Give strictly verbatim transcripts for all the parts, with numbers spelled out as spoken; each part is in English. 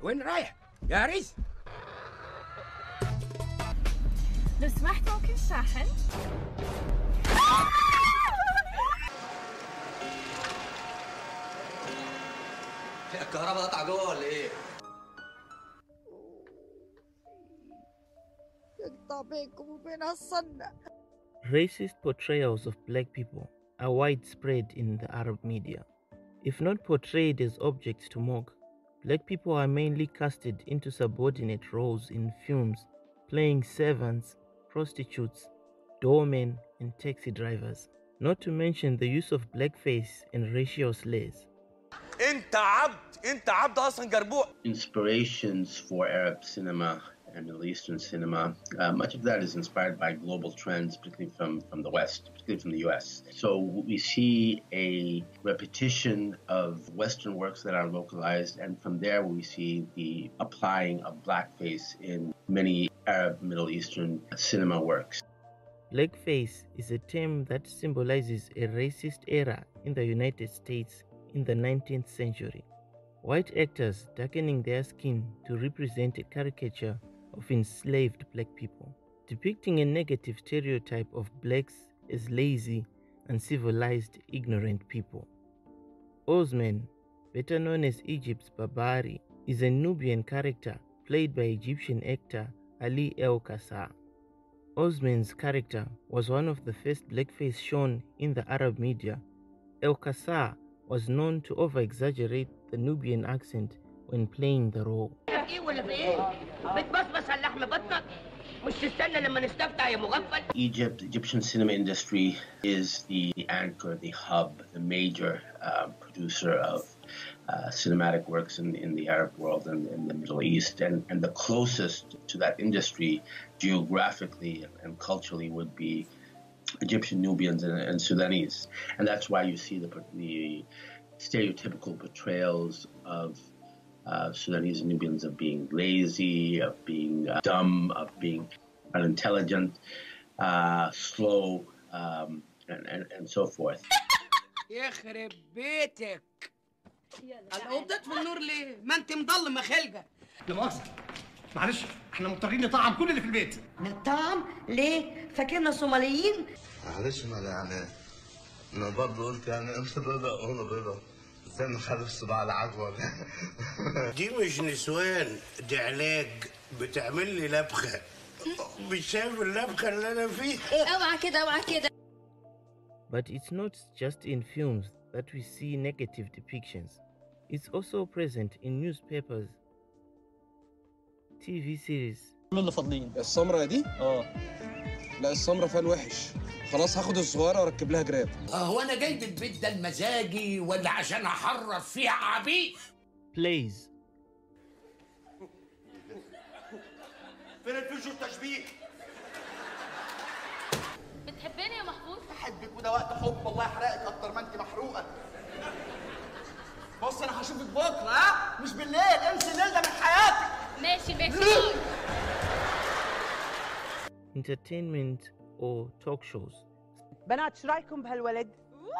وين رايح؟ يا عريس لو سمحت ممكن شاحن؟ الكهرباء قطع جوه ولا ايه؟ يقطع بينكم وبين هالصنة. Racist portrayals of black people are widespread in the Arab media. If not portrayed as objects to mock, black people are mainly casted into subordinate roles in films, playing servants, prostitutes, doormen, and taxi drivers. Not to mention the use of blackface and racial slurs. انت عبد انت عبد اصلا جربوع. Inspirations for Arab cinema and Middle Eastern cinema, uh, much of that is inspired by global trends, particularly from, from the West, particularly from the U S. So we see a repetition of Western works that are localized, and from there we see the applying of blackface in many Arab Middle Eastern cinema works. Blackface is a term that symbolizes a racist era in the United States in the nineteenth century. White actors darkening their skin to represent a caricature of enslaved black people, depicting a negative stereotype of blacks as lazy, uncivilized, ignorant people. Osman, better known as Egypt's Barbari, is a Nubian character played by Egyptian actor Ali El Kassa. Osman's character was one of the first blackface shown in the Arab media. El Kassa was known to over-exaggerate the Nubian accent when playing the role. Egypt, Egyptian cinema industry is the anchor, the hub, the major uh, producer of uh, cinematic works in, in the Arab world and in the Middle East. And, and the closest to that industry geographically and culturally would be Egyptian Nubians and, and Sudanese. And that's why you see the, the stereotypical portrayals of uh, Sudanese and Nubians of being lazy, of being uh, dumb, of being unintelligent, uh, slow, um, and, and, and so forth. يخرب بيتك. الأوضة في النور ليه؟ ما أنت مضلمة خلقة. لا مؤاخذة. معلش احنا مضطرين نطعم كل اللي في البيت. نطعم؟ ليه؟ فاكرنا صوماليين؟ معلش ما يعني انا برضه قلت يعني انت بيضة وانا بيضة. ازاي نخلف صباع العجوة؟ دي مش نسوان، دي علاج بتعمل لي لبخة. مش شايف اللبخة اللي أنا فيها؟ اوعى كده اوعى كده. But it's not just in films that we see negative depictions. It's also present in newspapers, T V series. مين اللي فاضلين؟ السمرة دي؟ اه. لا السمرة فيها الوحش. خلاص هاخد الصغيرة واركب لها جراب. هو أنا جايب البيت ده المزاجي ولا عشان أحرف فيها عبيد؟ Plays. فين الفيجو التشبيه؟ بتحبني يا محفوظ؟ بحبك وده وقت حب الله يحرقك أكتر ما أنت محروقة. بص أنا هشوفك بكرة ها؟ مش بالليل، انسي الليل ده من حياتك. ماشي ماشي. Entertainment or talk shows. بنات ايش رايكم بهالولد؟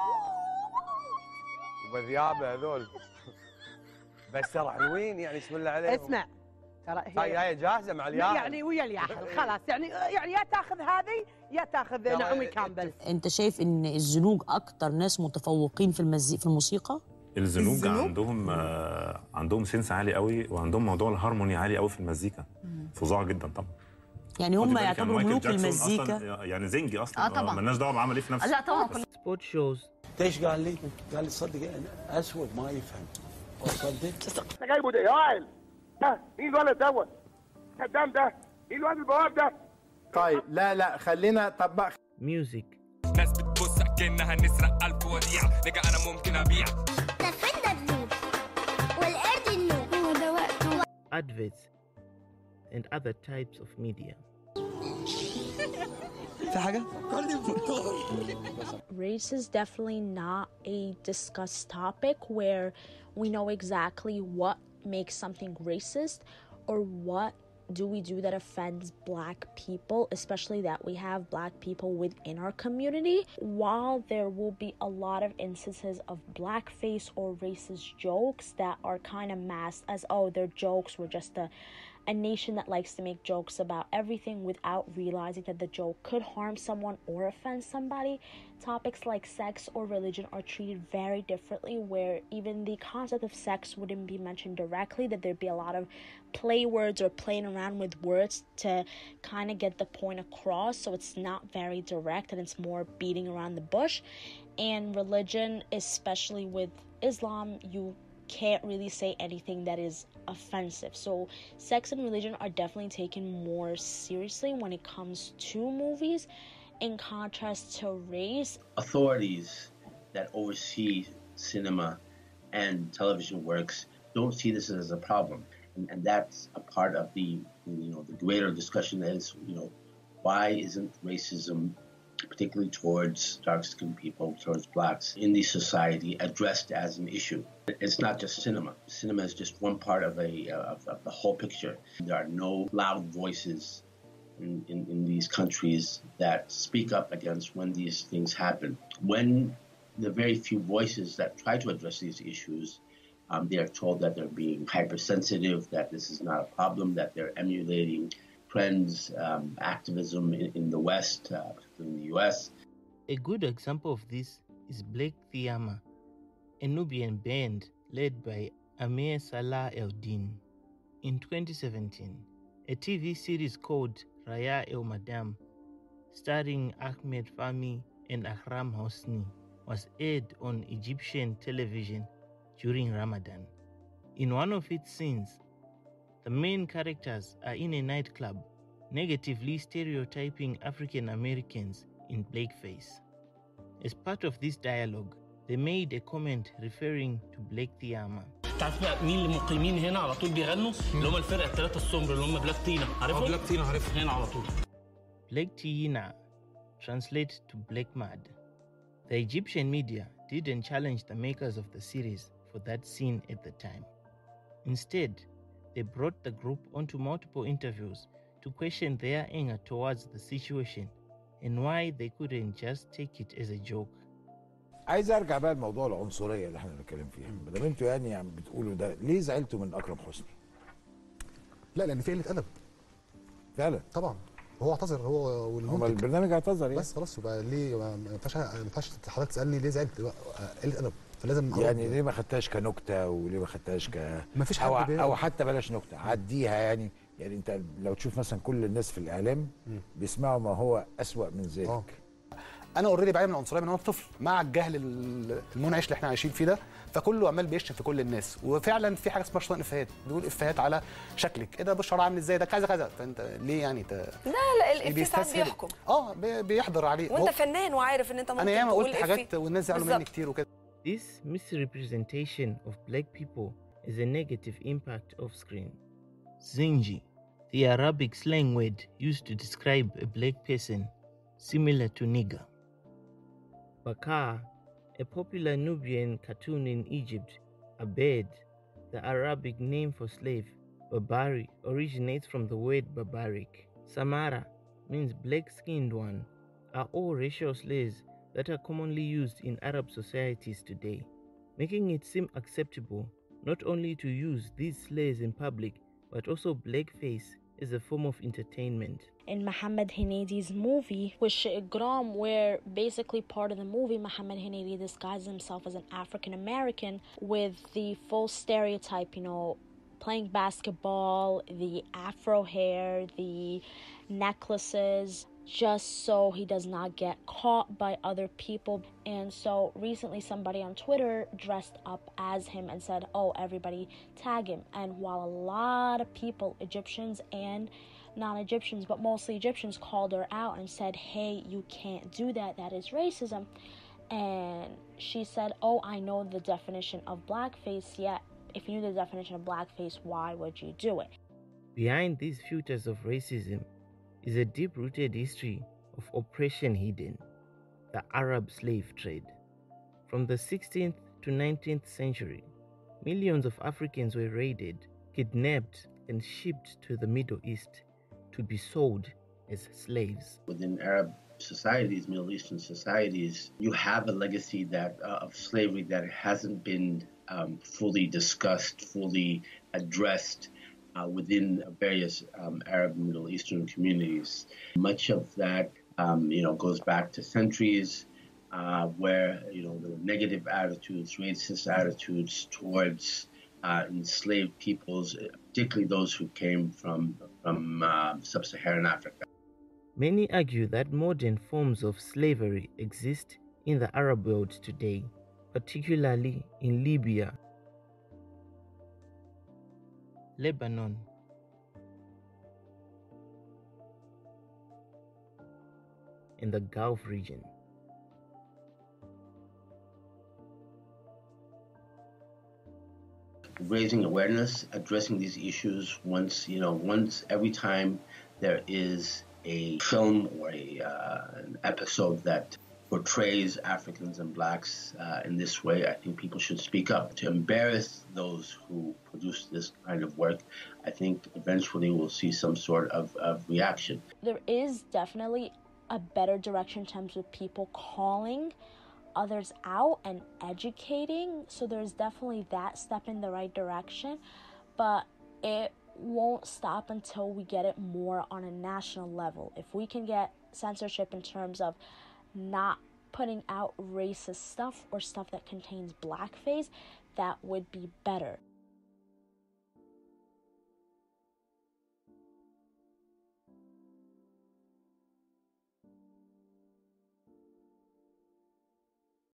وبذيابه هذول. بس ترى حلوين يعني بسم الله عليهم. اسمع ترى هي هي جاهزه مع الياهل يعني ويا الياهل خلاص يعني يعني يا تاخذ هذه يا تاخذ نعومي كامبل. انت شايف ان الزنوج اكتر ناس متفوقين في المزي... في الموسيقى؟ الزنوج, الزنوج عندهم آه عندهم سنس عالي قوي وعندهم موضوع الهارموني عالي قوي في المزيكا. فظاع جدا طبعا. يعني هم يعتبروا ملوك المزيكا. يعني زنجي اصلا. اه طبعا. مالناش دعوه بعمل ايه في نفسه. لا طبعا. سبورت شوز. ايش قال لي؟ قال لي صدق اسود ما يفهم. صدق؟ انا جايبه ده يا وائل. ده مين الولد دوت؟ قدام ده؟ مين الواد البواب ده؟ طيب لا لا خلينا طب ميوزك. ناس بتبص كأنها نسرق ألف وديع، نجا أنا ممكن أبيع. تفنى النور والقرد النور هو ده وقته. Adverts and other types of media. في حاجة؟ Race is definitely not a discussed topic where we know exactly what makes something racist or what do we do that offends black people, especially that we have black people within our community? While there will be a lot of instances of blackface or racist jokes that are kind of masked as, oh, they're jokes, we're just a a nation that likes to make jokes about everything without realizing that the joke could harm someone or offend somebody. Topics like sex or religion are treated very differently, where even the concept of sex wouldn't be mentioned directly, that there'd be a lot of play words or playing around with words to kind of get the point across, so it's not very direct and it's more beating around the bush. And religion, especially with Islam, you can't really say anything that is offensive. So sex and religion are definitely taken more seriously when it comes to movies, in contrast to race. Authorities that oversee cinema and television works don't see this as a problem, and, and that's a part of the you know the greater discussion is you know why isn't racism, particularly towards dark-skinned people, towards blacks in the society, addressed as an issue. It's not just cinema. Cinema is just one part of a of, of the whole picture. There are no loud voices in, in, in these countries that speak up against when these things happen. When the very few voices that try to address these issues, um, they are told that they're being hypersensitive, that this is not a problem, that they're emulating trends, um, activism in, in the West, uh, particularly in the U S. A good example of this is Black Thiama, a Nubian band led by Amir Salah Eldin. In twenty seventeen, a T V series called Raya El Madam, starring Ahmed Fahmy and Akram Hosni, was aired on Egyptian television during Ramadan. In one of its scenes, the main characters are in a nightclub, negatively stereotyping African Americans in blackface. As part of this dialogue, they made a comment referring to Black Thiama. تعرف بقى مين اللي مقيمين هنا على طول بيغنوا؟ اللي هم الفرقه الثلاثه السمر اللي هم بلاك تينا، عارفهم؟ اه بلاك تينا عارفهم هنا على طول. Black Tina translates to Black Mad. The Egyptian media didn't challenge the makers of the series for that scene at the time. Instead, they brought the group onto multiple interviews to question their anger towards the situation and why they couldn't just take it as a joke. عايز ارجع بقى لموضوع العنصريه اللي احنا بنتكلم فيها. ما دام انتوا يعني عم بتقولوا ده، ليه زعلتوا من اكرم حسني؟ لا لان في قله ادب. فعلا طبعا هو اعتذر هو والمنتج. هو البرنامج اعتذر يعني. بس خلاص يبقى ليه ما ينفعش ما ينفعش حضرتك تسالني ليه زعلت؟ قله ادب، فلازم يعني ليه ما خدتهاش كنكته وليه ما خدتهاش ك ما فيش حد أو, بيه. او حتى بلاش نكته عديها يعني. يعني انت لو تشوف مثلا كل الناس في الاعلام بيسمعوا ما هو اسوأ من ذلك. أوه. انا اوريدي بعاني من العنصريه من وانا طفل، مع الجهل المنعش اللي احنا عايشين فيه ده، فكله عمال بيشتم في كل الناس. وفعلا في حاجه اسمها شيطان افيهات، بيقول افيهات على شكلك، ايه ده بشرة عامل ازاي، ده كذا كذا، فانت ليه يعني ت... لا لا الافيه ساعات بيحكم. اه بيحضر عليه وانت فنان وعارف ان انت ممكن انا ياما قلت حاجات والناس زعلوا مني كتير وكده. This misrepresentation of black people is a negative impact of screen. Zinji, the Arabic slang word used to describe a black person, similar to nigger. Bakar, a popular Nubian cartoon in Egypt, Abed, the Arabic name for slave. Babari originates from the word barbaric. Samara means black-skinned one, are all racial slaves that are commonly used in Arab societies today, making it seem acceptable not only to use these slaves in public, but also blackface as a form of entertainment. In Mohammed Henadi's movie, Wish Igram, where basically part of the movie, Mohammed Henadi disguises himself as an African American with the full stereotype, you know, playing basketball, the afro hair, the necklaces, just so he does not get caught by other people. And so recently somebody on Twitter dressed up as him and said, oh, everybody tag him. And while a lot of people, Egyptians and non-Egyptians, but mostly Egyptians, called her out and said, hey, you can't do that, that is racism. And she said, oh, I know the definition of blackface, yet if you knew the definition of blackface, why would you do it? Behind these filters of racism is a deep-rooted history of oppression hidden, the Arab slave trade. From the sixteenth to nineteenth century, millions of Africans were raided, kidnapped, and shipped to the Middle East to be sold as slaves. Within Arab societies, Middle Eastern societies, you have a legacy that uh, of slavery that hasn't been um, fully discussed, fully addressed uh, within various um, Arab and Middle Eastern communities. Much of that, um, you know, goes back to centuries uh, where, you know, there were negative attitudes, racist attitudes towards uh, enslaved peoples, particularly those who came from, from uh, sub-Saharan Africa. Many argue that modern forms of slavery exist in the Arab world today, particularly in Libya, Lebanon, and the Gulf region. Raising awareness, addressing these issues once, you know, once every time there is a film or a, uh, an episode that portrays Africans and blacks uh, in this way, I think people should speak up. To embarrass those who produce this kind of work, I think eventually we'll see some sort of, of reaction. There is definitely a better direction in terms of people calling others out and educating. So there's definitely that step in the right direction, but it won't stop until we get it more on a national level. If we can get censorship in terms of not putting out racist stuff or stuff that contains blackface, that would be better.